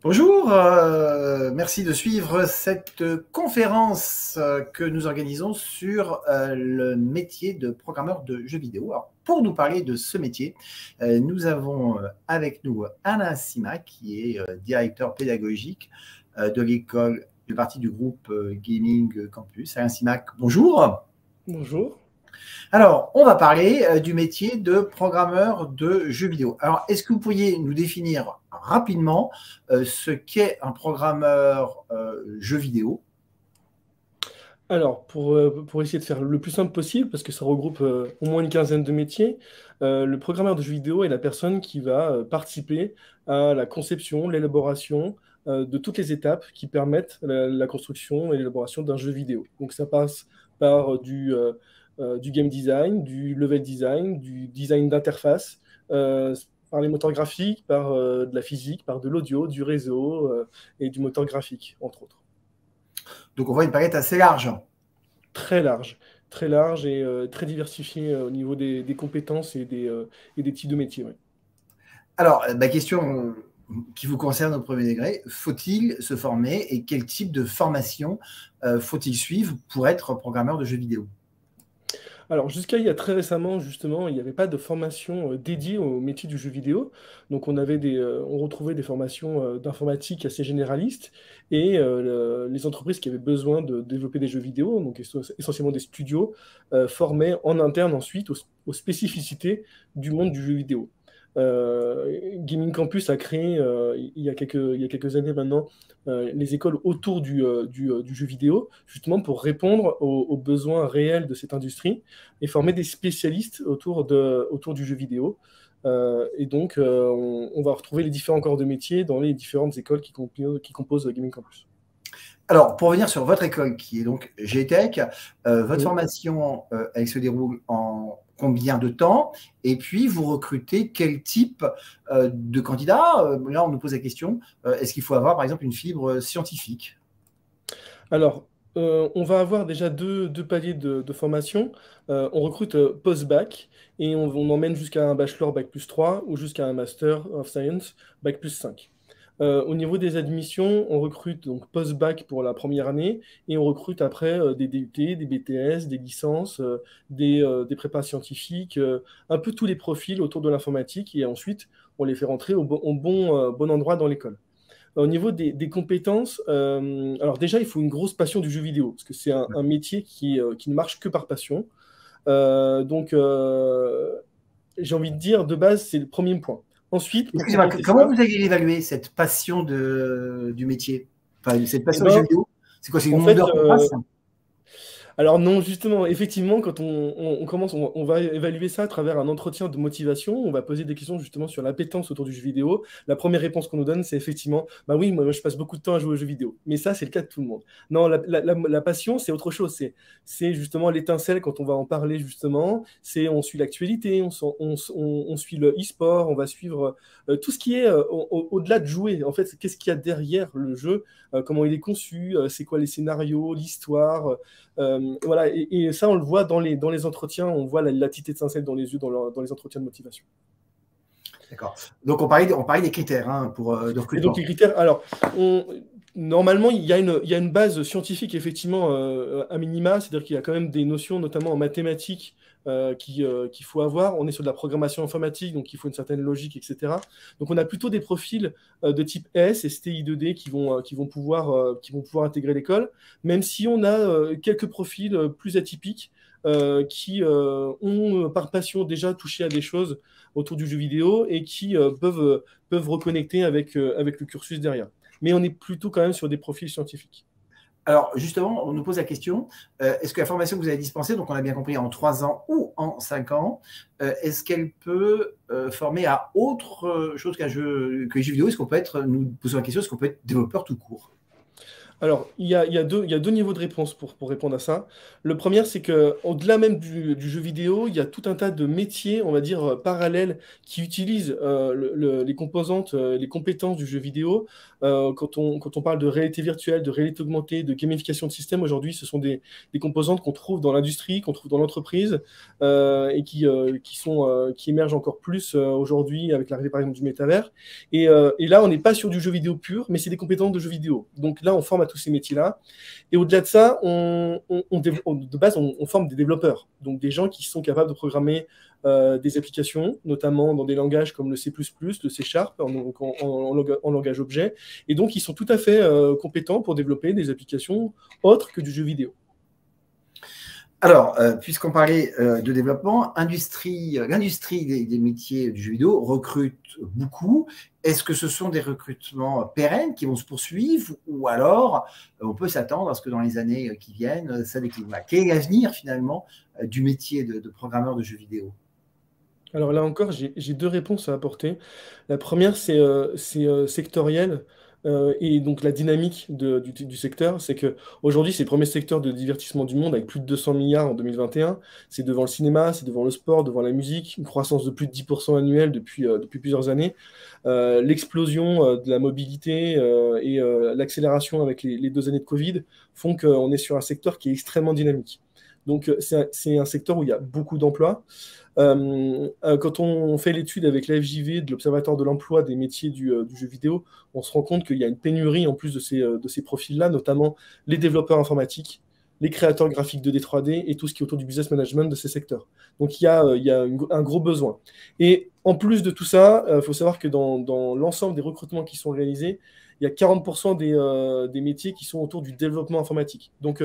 Bonjour, merci de suivre cette conférence que nous organisons sur le métier de programmeur de jeux vidéo. Alors, pour nous parler de ce métier, nous avons avec nous Alain Sima, qui est directeur pédagogique de l'école, de partie du groupe Gaming Campus. Alain Sima, bonjour. Bonjour. Alors, on va parler du métier de programmeur de jeux vidéo. Alors, est-ce que vous pourriez nous définir rapidement ce qu'est un programmeur jeu vidéo? Alors, pour essayer de faire le plus simple possible, parce que ça regroupe au moins une quinzaine de métiers, le programmeur de jeux vidéo est la personne qui va participer à la conception, l'élaboration de toutes les étapes qui permettent la construction et l'élaboration d'un jeu vidéo. Donc ça passe par du game design, du level design, du design d'interface, par les moteurs graphiques, par de la physique, par de l'audio, du réseau et du moteur graphique, entre autres. Donc, on voit une palette assez large. Très large et très diversifié au niveau des compétences et des types de métiers. Ouais. Alors, ma question qui vous concerne au premier degré, faut-il se former et quel type de formation faut-il suivre pour être programmeur de jeux vidéo? Alors, jusqu'à il y a très récemment, justement, il n'y avait pas de formation dédiée au métier du jeu vidéo. Donc, on retrouvait des formations d'informatique assez généralistes et les entreprises qui avaient besoin de développer des jeux vidéo, donc essentiellement des studios, formaient en interne ensuite aux spécificités du monde du jeu vidéo. Gaming Campus a créé, il y a quelques années maintenant, les écoles autour du jeu vidéo, justement pour répondre aux besoins réels de cette industrie et former des spécialistes autour du jeu vidéo. Et donc, on va retrouver les différents corps de métier dans les différentes écoles qui composent Gaming Campus. Alors, pour revenir sur votre école, qui est donc GTech, votre Oui. formation, elle se déroule en combien de temps? Et puis, vous recrutez quel type de candidat? Là, on nous pose la question, est-ce qu'il faut avoir, par exemple, une fibre scientifique? Alors, on va avoir déjà deux paliers de formation. On recrute post-bac et on emmène jusqu'à un bachelor bac plus 3 ou jusqu'à un master of science bac plus 5. Au niveau des admissions, on recrute donc post-bac pour la première année et on recrute après des DUT, des BTS, des licences, des prépas scientifiques, un peu tous les profils autour de l'informatique et ensuite on les fait rentrer au bon endroit dans l'école. Au niveau des compétences, alors déjà, il faut une grosse passion du jeu vidéo, parce que c'est un métier qui ne marche que par passion. Donc, j'ai envie de dire, de base, c'est le premier point. Ensuite, pour Excusez-moi, compléter comment ça, vous allez évaluer cette passion du métier? Enfin, cette eh passion du jeu ben, vidéo? C'est quoi, c'est le en nombre fait, d'heures qu'on passe? alors non, justement, effectivement, quand on commence, on va évaluer ça à travers un entretien de motivation. On va poser des questions justement sur l'appétence autour du jeu vidéo. La première réponse qu'on nous donne, c'est effectivement, bah oui, moi je passe beaucoup de temps à jouer aux jeux vidéo. Mais ça, c'est le cas de tout le monde. Non, la passion, c'est autre chose. C'est justement l'étincelle quand on va en parler justement. C'est on suit l'actualité, on suit le e-sport, on va suivre tout ce qui est au-delà de jouer. En fait, qu'est-ce qu'il y a derrière le jeu, comment il est conçu, c'est quoi les scénarios, l'histoire. Voilà, et ça, on le voit dans les entretiens, on voit la petite étincelle dans les yeux dans les entretiens de motivation. D'accord. Donc, on parlait des critères pour, de Et donc, recrutement. les critères, alors, normalement, il y a une base scientifique, effectivement, à minima, c'est-à-dire qu'il y a quand même des notions, notamment en mathématiques, qu'il faut avoir. On est sur de la programmation informatique, donc il faut une certaine logique, etc. Donc, on a plutôt des profils de type S, STI 2D qui vont pouvoir intégrer l'école, même si on a quelques profils plus atypiques qui ont, par passion, déjà touché à des choses autour du jeu vidéo et qui peuvent reconnecter avec le cursus derrière. Mais on est plutôt quand même sur des profils scientifiques. Alors, justement, on nous pose la question, est-ce que la formation que vous avez dispensée, donc on a bien compris en 3 ans ou en 5 ans, est-ce qu'elle peut former à autre chose que les jeux vidéo? Est-ce qu'on peut être, nous posons la question, est-ce qu'on peut être développeur tout court? Alors, il y a deux niveaux de réponse pour répondre à ça. Le premier, c'est que au-delà même du jeu vidéo, il y a tout un tas de métiers, on va dire, parallèles qui utilisent les composantes, les compétences du jeu vidéo. Quand on parle de réalité virtuelle, de réalité augmentée, de gamification de système, aujourd'hui, ce sont des composantes qu'on trouve dans l'industrie, qu'on trouve dans l'entreprise, et qui émergent encore plus aujourd'hui avec l'arrivée, par exemple, du métavers. Et là, on n'est pas sur du jeu vidéo pur, mais c'est des compétences de jeu vidéo. Donc là, on forme à tous ces métiers-là. Et au-delà de ça, de base, on forme des développeurs, donc des gens qui sont capables de programmer des applications, notamment dans des langages comme le C++, le C Sharp, en langage objet. Et donc, ils sont tout à fait compétents pour développer des applications autres que du jeu vidéo. Alors, puisqu'on parlait de développement, l'industrie des métiers du jeu vidéo recrute beaucoup. Est-ce que ce sont des recrutements pérennes qui vont se poursuivre ou alors on peut s'attendre à ce que dans les années qui viennent, ça décline? Quel est l'avenir finalement du métier de programmeur de jeux vidéo? Alors là encore, j'ai deux réponses à apporter. La première, c'est sectoriel. Et donc la dynamique du secteur, c'est que aujourd'hui, c'est le premier secteur de divertissement du monde avec plus de 200 milliards en 2021. C'est devant le cinéma, c'est devant le sport, devant la musique, une croissance de plus de 10% annuelle depuis plusieurs années. L'explosion de la mobilité et l'accélération avec les 2 années de Covid font qu'on est sur un secteur qui est extrêmement dynamique. Donc c'est un secteur où il y a beaucoup d'emplois. Quand on fait l'étude avec l'AFJV de l'Observatoire de l'emploi des métiers du jeu vidéo, on se rend compte qu'il y a une pénurie en plus de ces profils-là, notamment les développeurs informatiques, les créateurs graphiques 2D, 3D et tout ce qui est autour du business management de ces secteurs. Donc il y a un gros besoin. Et en plus de tout ça, il faut savoir que dans l'ensemble des recrutements qui sont réalisés, il y a 40% des métiers qui sont autour du développement informatique. Donc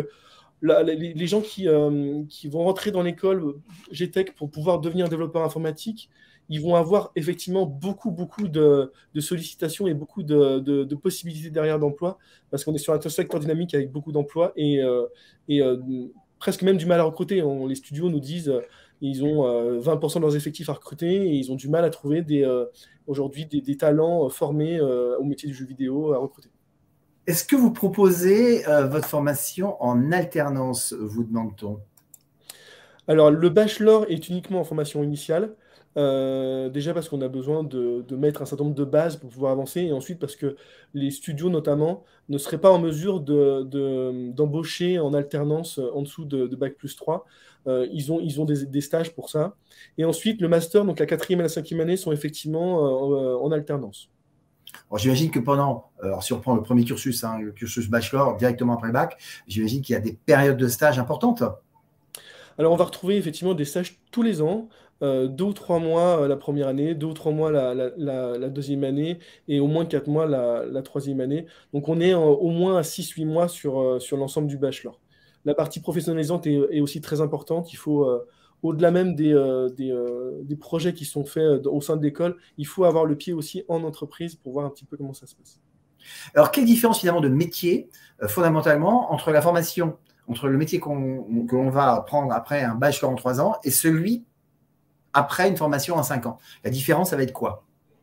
les gens qui vont rentrer dans l'école GTech pour pouvoir devenir développeur informatique, ils vont avoir effectivement beaucoup de sollicitations et beaucoup de possibilités derrière d'emploi, parce qu'on est sur un secteur dynamique avec beaucoup d'emplois et presque même du mal à recruter. Les studios nous disent ils ont 20% de leurs effectifs à recruter et ils ont du mal à trouver aujourd'hui des talents formés au métier du jeu vidéo à recruter. Est-ce que vous proposez votre formation en alternance, vous demande-t-on? Alors, le bachelor est uniquement en formation initiale. Déjà parce qu'on a besoin de mettre un certain nombre de bases pour pouvoir avancer, et ensuite parce que les studios notamment ne seraient pas en mesure d'embaucher en alternance en dessous de Bac+3. Ils ont des stages pour ça. Et ensuite, le master, donc la 4e et la 5e année, sont effectivement en alternance. J'imagine que alors si on prend le premier cursus, le cursus bachelor, directement après le bac, j'imagine qu'il y a des périodes de stage importantes. Alors, on va retrouver effectivement des stages tous les ans, 2 ou 3 mois la première année, 2 ou 3 mois la deuxième année, et au moins 4 mois la troisième année. Donc, on est au moins à 6 ou 8 mois sur l'ensemble du bachelor. La partie professionnalisante est aussi très importante. Il faut, au-delà même des projets qui sont faits au sein de l'école, il faut avoir le pied aussi en entreprise pour voir un petit peu comment ça se passe. Alors, quelle différence finalement de métier, fondamentalement, entre la formation, entre le métier que l'on va apprendre après un bachelor en 3 ans et celui après une formation en 5 ans? La différence, ça va être quoi?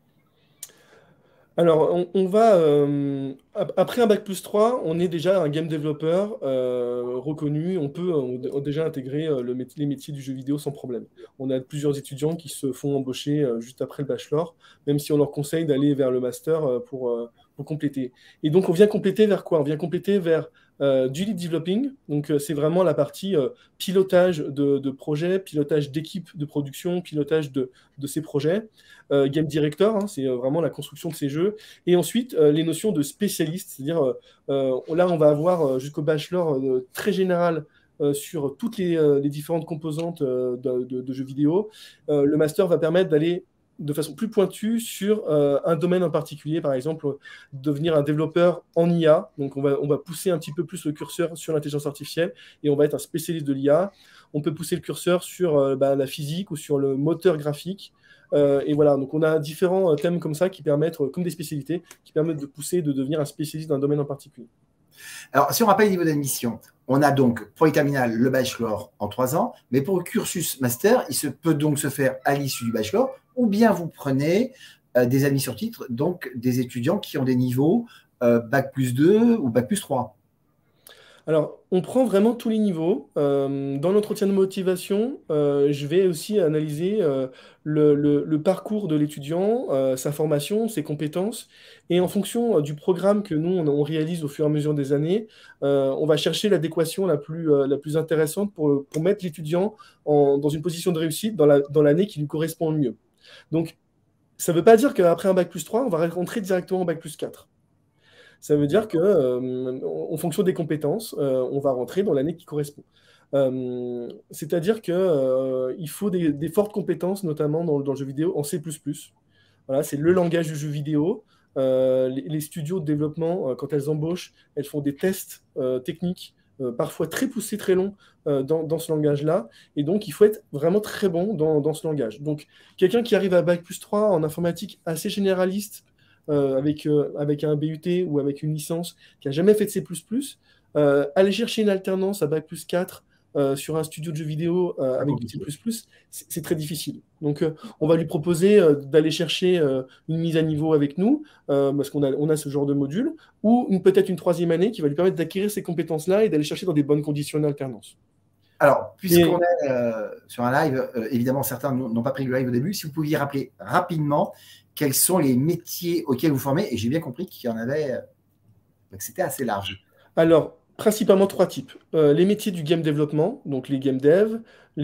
Alors, on va, après un bac+3, on est déjà un game developer reconnu. On peut déjà intégrer les métiers du jeu vidéo sans problème. On a plusieurs étudiants qui se font embaucher juste après le bachelor, même si on leur conseille d'aller vers le master pour compléter. Et donc, on vient compléter vers quoi? On vient compléter vers du lead developing. Donc, c'est vraiment la partie pilotage de projets, pilotage d'équipes de production, pilotage de ces projets. Game director, hein, c'est vraiment la construction de ces jeux. Et ensuite, les notions de spécialiste, c'est-à-dire là, on va avoir jusqu'au bachelor très général sur toutes les différentes composantes de jeux vidéo. Le master va permettre d'aller de façon plus pointue sur un domaine en particulier, par exemple, devenir un développeur en IA. Donc, on va pousser un petit peu plus le curseur sur l'intelligence artificielle et on va être un spécialiste de l'IA. On peut pousser le curseur sur la physique ou sur le moteur graphique. Et voilà, donc on a différents thèmes comme ça qui permettent, comme des spécialités, qui permettent de pousser, de devenir un spécialiste d'un domaine en particulier. Alors, si on rappelle le niveau d'admission, on a donc pour les terminales le bachelor en 3 ans, mais pour le cursus master, il peut donc se faire à l'issue du bachelor, ou bien vous prenez des admis sur titre, donc des étudiants qui ont des niveaux Bac+2 ou Bac+3. Alors, on prend vraiment tous les niveaux. Dans l'entretien de motivation, je vais aussi analyser le parcours de l'étudiant, sa formation, ses compétences. Et en fonction du programme que nous, on réalise au fur et à mesure des années, on va chercher l'adéquation la plus intéressante pour mettre l'étudiant dans une position de réussite dans l'année qui lui correspond le mieux. Donc, ça ne veut pas dire qu'après un bac plus 3, on va rentrer directement en bac plus 4. Ça veut dire que, D'accord. en fonction des compétences, on va rentrer dans l'année qui correspond. C'est-à-dire que, il faut des fortes compétences, notamment dans le jeu vidéo, en C++. Voilà, c'est le langage du jeu vidéo. Les studios de développement, quand elles embauchent, elles font des tests techniques, parfois très poussés, très longs, dans ce langage-là. Et donc, il faut être vraiment très bon dans ce langage. Donc, quelqu'un qui arrive à Bac plus 3 en informatique assez généraliste, avec un BUT ou avec une licence qui n'a jamais fait de C++, aller chercher une alternance à Bac plus 4 sur un studio de jeux vidéo Pas avec du C++, compliqué. c'est très difficile. Donc, on va lui proposer d'aller chercher une mise à niveau avec nous, parce on a ce genre de module, ou peut-être une troisième année qui va lui permettre d'acquérir ces compétences-là et d'aller chercher dans des bonnes conditions d'alternance. Alors, puisqu'on Et est sur un live, évidemment, certains n'ont pas pris le live au début. Si vous pouviez rappeler rapidement quels sont les métiers auxquels vous formez, et j'ai bien compris qu'il y en avait, que c'était assez large. alors, principalement trois types. Les métiers du game développement, donc les game dev,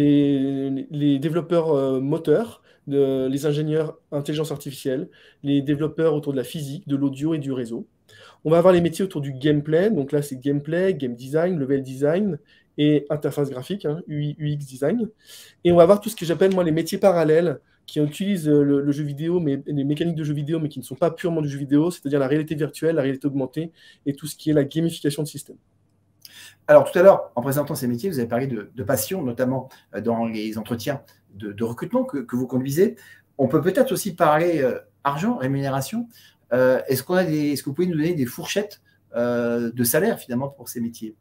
les développeurs moteurs, les ingénieurs intelligence artificielle, les développeurs autour de la physique, de l'audio et du réseau. On va avoir les métiers autour du gameplay, donc là c'est gameplay, game design, level design et interface graphique, hein, UI, UX design. Et on va avoir tout ce que j'appelle moi les métiers parallèles qui utilisent le jeu vidéo, mais les mécaniques de jeu vidéo, mais qui ne sont pas purement du jeu vidéo, c'est-à-dire la réalité virtuelle, la réalité augmentée et tout ce qui est la gamification de système. Alors, tout à l'heure, en présentant ces métiers, vous avez parlé de passion, notamment dans les entretiens de recrutement que vous conduisez. On peut peut-être aussi parler argent, rémunération. Est-ce que vous pouvez nous donner des fourchettes de salaire, finalement, pour ces métiers?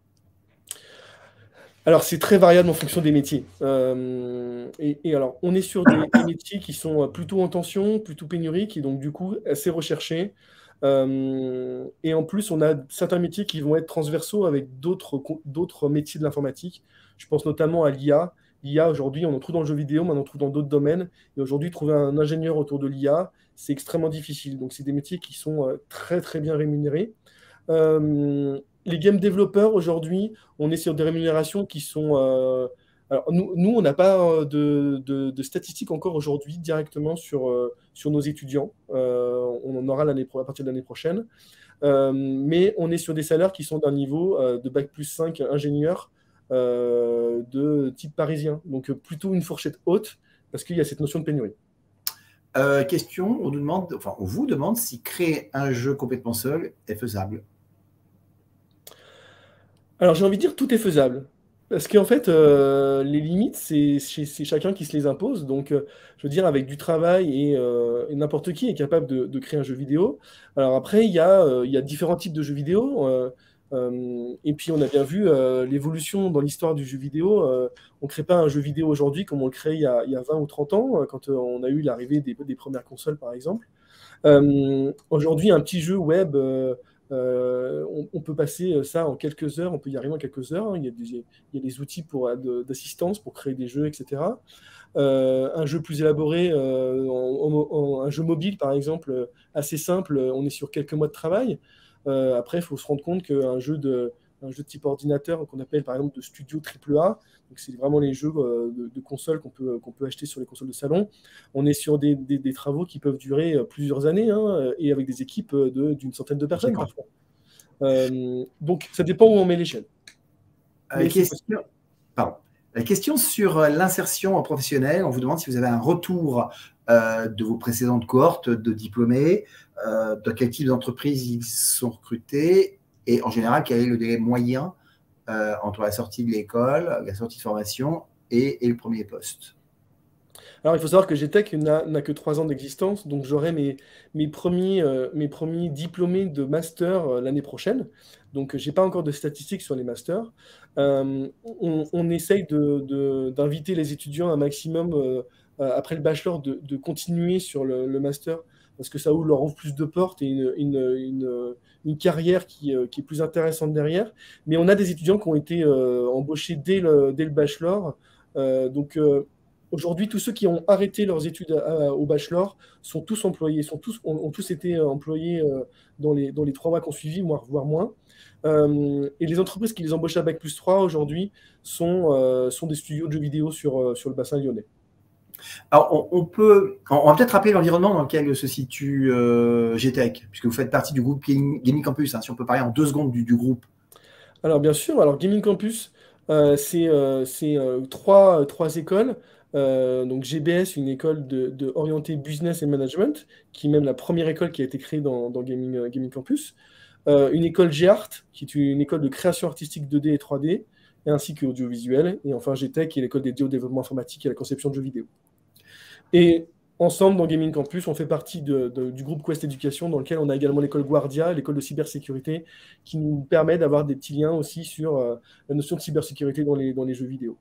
Alors, c'est très variable en fonction des métiers. Et alors, on est sur des métiers qui sont plutôt en tension, plutôt pénuriques, et donc du coup assez recherchés. Et en plus, on a certains métiers qui vont être transversaux avec d'autres métiers de l'informatique. Je pense notamment à l'IA. L'IA, aujourd'hui, on en trouve dans le jeu vidéo, mais on en trouve dans d'autres domaines. Et aujourd'hui, trouver un ingénieur autour de l'IA, c'est extrêmement difficile. Donc, c'est des métiers qui sont très, très bien rémunérés. Les game développeurs, aujourd'hui, on est sur des rémunérations qui sont... alors, nous on n'a pas de statistiques encore aujourd'hui directement sur nos étudiants. On en aura à partir de l'année prochaine. Mais on est sur des salaires qui sont d'un niveau de Bac plus 5 ingénieur de type parisien. Donc plutôt une fourchette haute, parce qu'il y a cette notion de pénurie. Question, on vous demande si créer un jeu complètement seul est faisable. Alors j'ai envie de dire tout est faisable. Parce qu'en fait, les limites, c'est chacun qui se les impose. Donc, je veux dire, avec du travail et n'importe qui est capable de créer un jeu vidéo. Alors après, il y a différents types de jeux vidéo. Et puis, on a bien vu l'évolution dans l'histoire du jeu vidéo. On ne crée pas un jeu vidéo aujourd'hui comme on le crée il y a 20 ou 30 ans, quand on a eu l'arrivée des premières consoles, par exemple. Aujourd'hui, un petit jeu web, on peut passer ça en quelques heures, on peut y arriver en quelques heures, hein. Il y a des outils d'assistance pour créer des jeux, etc. Un jeu plus élaboré, un jeu mobile par exemple, assez simple, on est sur quelques mois de travail. Après, il faut se rendre compte un jeu de type ordinateur qu'on appelle par exemple de studio AAA, donc c'est vraiment les jeux de consoles qu'on peut acheter sur les consoles de salon. On est sur des travaux qui peuvent durer plusieurs années, hein, et avec des équipes d'une centaine de personnes Conséquent. parfois. Donc ça dépend où on met l'échelle. Mais c'est possible. Question, pardon. Question sur l'insertion professionnelle. On vous demande si vous avez un retour de vos précédentes cohortes de diplômés, dans quel type d'entreprise ils sont recrutés et en général, quel est le délai moyen entre la sortie de l'école, la sortie de formation et le premier poste. Alors, il faut savoir que GTech n'a que 3 ans d'existence, donc j'aurai mes premiers diplômés de master l'année prochaine. Donc, je n'ai pas encore de statistiques sur les masters. On essaye d'inviter les étudiants un maximum, après le bachelor, de continuer sur le master, parce que ça leur ouvre plus de portes et une carrière qui est plus intéressante derrière. Mais on a des étudiants qui ont été embauchés dès le bachelor. Aujourd'hui, tous ceux qui ont arrêté leurs études au bachelor sont tous employés, ont tous été employés dans les 3 mois qui ont suivi, voire moins. Et les entreprises qui les embauchent à Bac+3 aujourd'hui sont des studios de jeux vidéo sur le bassin lyonnais. Alors, on va peut-être rappeler l'environnement dans lequel se situe GTech, puisque vous faites partie du groupe Gaming Campus, hein, si on peut parler en 2 secondes du groupe. Alors bien sûr, alors Gaming Campus, c'est trois écoles. Donc GBS, une école orientée business et management, qui est même la première école qui a été créée dans Gaming Campus. Une école G-Art, qui est une école de création artistique 2D et 3D, et ainsi que audiovisuel. Et enfin GTech, qui est l'école dédiée au développement informatique et à la conception de jeux vidéo. Et ensemble, dans Gaming Campus, on fait partie du groupe Quest Education, dans lequel on a également l'école Guardia, l'école de cybersécurité, qui nous permet d'avoir des petits liens aussi sur la notion de cybersécurité dans les jeux vidéo.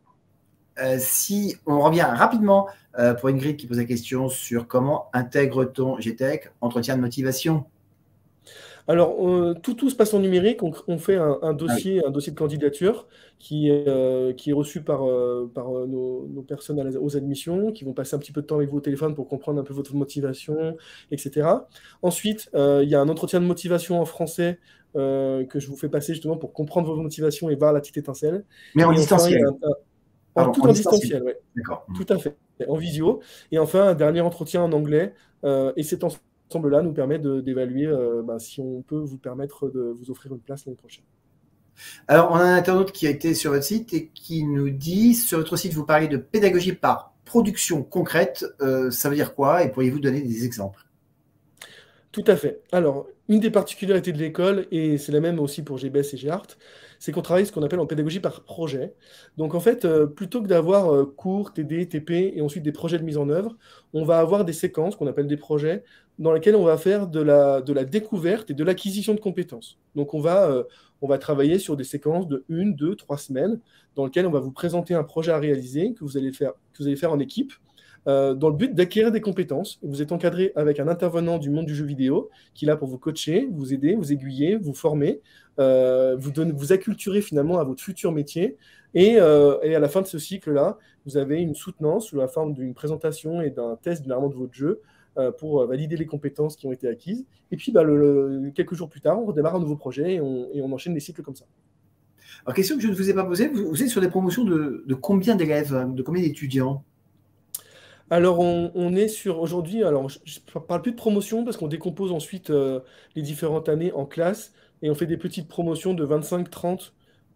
Si on revient rapidement pour Ingrid qui pose la question sur comment intègre-t-on GTech, entretien de motivation. Alors, tout se passe en numérique. On fait un dossier de candidature qui est reçu par nos personnes aux admissions, qui vont passer un petit peu de temps avec vous au téléphone pour comprendre un peu votre motivation, etc. Ensuite, il y a un entretien de motivation en français que je vous fais passer justement pour comprendre vos motivations et voir la petite étincelle. Mais en Et enfin, distanciel. Tout en distanciel, oui. D'accord. Tout à fait, en visio. Et enfin, un dernier entretien en anglais. Et cet ensemble-là nous permet d'évaluer si on peut vous permettre de vous offrir une place l'année prochaine. Alors, on a un internaute qui a été sur votre site et qui nous dit, sur votre site, vous parlez de pédagogie par production concrète. Ça veut dire quoi? Et pourriez-vous donner des exemples? Tout à fait. Alors, une des particularités de l'école, et c'est la même aussi pour GBS et GART, c'est qu'on travaille ce qu'on appelle en pédagogie par projet. Donc en fait, plutôt que d'avoir cours, TD, TP et ensuite des projets de mise en œuvre, on va avoir des séquences qu'on appelle des projets dans lesquels on va faire de la découverte et de l'acquisition de compétences. Donc on va travailler sur des séquences de 1, 2, 3 semaines dans lesquelles on va vous présenter un projet à réaliser que vous allez faire en équipe dans le but d'acquérir des compétences. Vous êtes encadré avec un intervenant du monde du jeu vidéo qui est là pour vous coacher, vous aider, vous aiguiller, vous former, vous acculturer finalement à votre futur métier. Et à la fin de ce cycle-là, vous avez une soutenance sous la forme d'une présentation et d'un test généralement de votre jeu pour valider les compétences qui ont été acquises. Et puis, quelques jours plus tard, on redémarre un nouveau projet et on enchaîne les cycles comme ça. Alors, question que je ne vous ai pas posée, vous êtes sur des promotions de combien d'élèves, de combien d'étudiants? Alors, on est sur aujourd'hui, alors je ne parle plus de promotion parce qu'on décompose ensuite les différentes années en classes et on fait des petites promotions de 25-30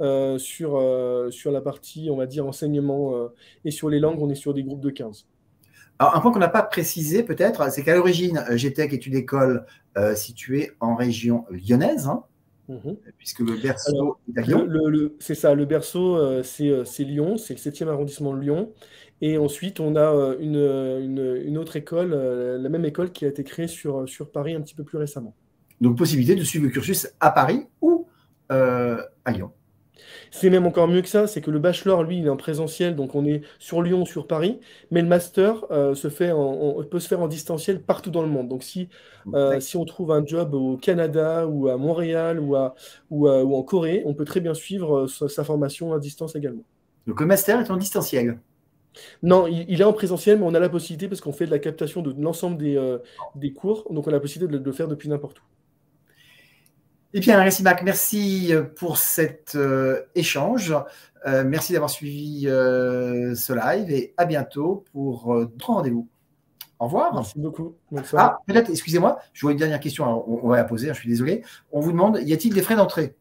sur la partie, on va dire, enseignement et sur les langues, on est sur des groupes de 15. Alors, un point qu'on n'a pas précisé peut-être, c'est qu'à l'origine, GTech est une école située en région lyonnaise, hein, puisque le berceau est à Lyon. C'est ça, le berceau, c'est Lyon, c'est le 7e arrondissement de Lyon. Et ensuite, on a une autre école, la même école qui a été créée sur Paris un petit peu plus récemment. Donc, possibilité de suivre le cursus à Paris ou à Lyon. C'est même encore mieux que ça, c'est que le bachelor, lui, il est en présentiel, donc on est sur Lyon ou sur Paris, mais le master peut se faire en distanciel partout dans le monde. Donc si on trouve un job au Canada ou à Montréal ou en Corée, on peut très bien suivre sa formation à distance également. Donc le master est en distanciel? Non, il est en présentiel, mais on a la possibilité, parce qu'on fait de la captation de l'ensemble des cours, donc on a la possibilité de le faire depuis n'importe où. Eh bien, Récimac, merci pour cet échange. Merci d'avoir suivi ce live et à bientôt pour d'autres rendez-vous. Au revoir. Merci beaucoup. Ah, peut-être, excusez-moi, je vois une dernière question, alors on va la poser, je suis désolé. On vous demande, y a-t-il des frais d'entrée?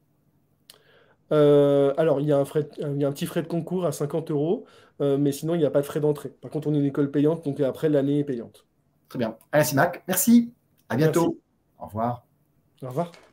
Alors, il y a un petit frais de concours à 50 €, mais sinon, il n'y a pas de frais d'entrée. Par contre, on est une école payante, donc après, l'année est payante. Très bien. Récimac, merci. À bientôt. Merci. Au revoir. Au revoir.